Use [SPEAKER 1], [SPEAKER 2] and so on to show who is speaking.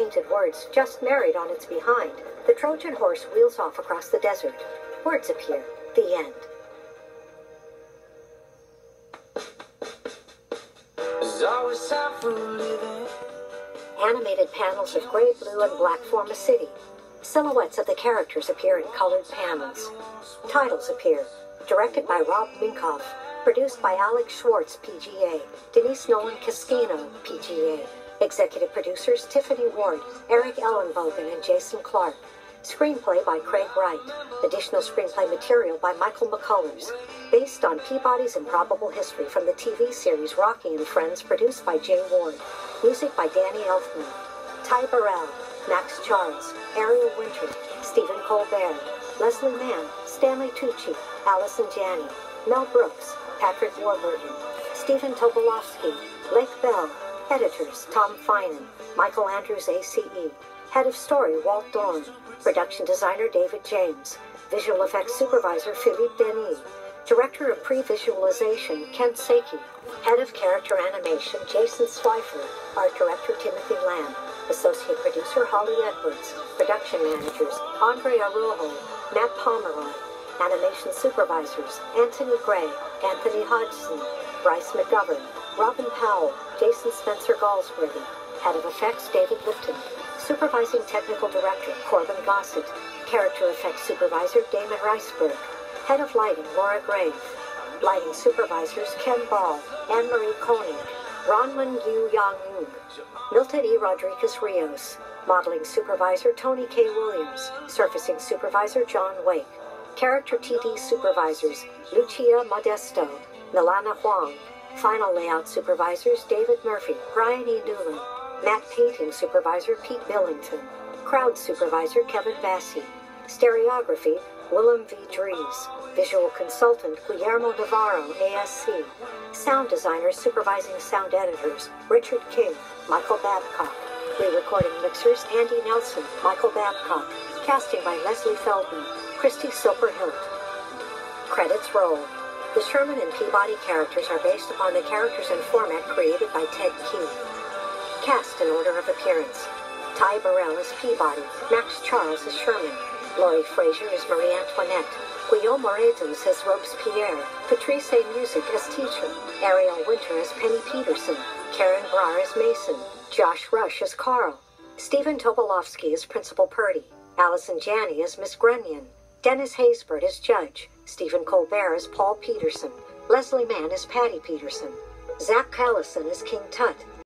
[SPEAKER 1] painted words, "Just married" on its behind, the Trojan horse wheels off across the desert. Words appear. The end. Animated panels of gray, blue, and black form a city. Silhouettes of the characters appear in colored panels. Titles appear. Directed by Rob Minkoff. Produced by Alex Schwartz, PGA. Denise Nolan Cascino, PGA. Executive producers Tiffany Ward, Eric Ellenbogen, and Jason Clark. Screenplay by Craig Wright. Additional screenplay material by Michael McCullers. Based on Peabody's improbable history from the TV series Rocky and Friends, produced by Jay Ward. Music by Danny Elfman. Ty Burrell, Max Charles, Ariel Winter, Stephen Colbert, Leslie Mann, Stanley Tucci, Allison Janney, Mel Brooks, Patrick Warburton, Stephen Tobolowsky, Lake Bell. Editors Tom Finan, Michael Andrews ACE. Head of Story Walt Dorn. Production Designer David James. Visual Effects Supervisor Philippe Denis. Director of Pre-Visualization Kent Seki. Head of Character Animation Jason Schleifer. Art Director Timothy Lamb. Associate Producer Holly Edwards. Production Managers Andre Arujo, Matt Pomeroy. Animation Supervisors Anthony Gray, Anthony Hodgson, Bryce McGovern, Robin Powell, Jason Spencer Galsworthy. Head of Effects David Lipton. Supervising Technical Director Corbin Gossett. Character Effects Supervisor Damon Reisberg. Head of Lighting Laura Grave. Lighting Supervisors Ken Ball, Anne-Marie Koenig, Ronlin Yu Yang-Ung, Milton E. Rodriguez Rios. Modeling Supervisor Tony K. Williams. Surfacing Supervisor John Wake. Character TD Supervisors Lucia Modesto, Milana Huang. Final Layout Supervisors David Murphy, Brian E. Newland. Matte Painting Supervisor Pete Billington. Crowd Supervisor Kevin Bassi. Stereography Willem V. Dries. Visual Consultant Guillermo Navarro, ASC. Sound Designer Supervising Sound Editors Richard King, Michael Babcock. Re-recording Mixers Andy Nelson, Michael Babcock. Casting by Leslie Feldman, Christy Silver-Hilt. Credits roll. The Sherman and Peabody characters are based upon the characters and format created by Ted Key. Cast in order of appearance. Ty Burrell as Peabody, Max Charles as Sherman, Laurie Frazier as Marie Antoinette, Guillaume Moretos as Robespierre, Patrice Music as Teacher, Ariel Winter as Penny Peterson, Karen Brar as Mason, Josh Rush as Carl, Stephen Tobolowsky as Principal Purdy, Allison Janney as Miss Grunion, Dennis Haysbert as Judge, Stephen Colbert as Paul Peterson, Leslie Mann as Patty Peterson, Zach Callison as King Tut,